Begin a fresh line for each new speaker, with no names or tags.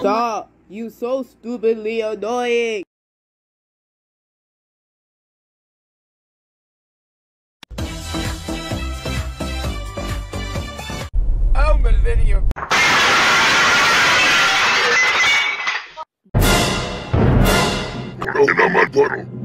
Stop! You so stupidly annoying!
Oh, Millennium!
No, no, my puddle.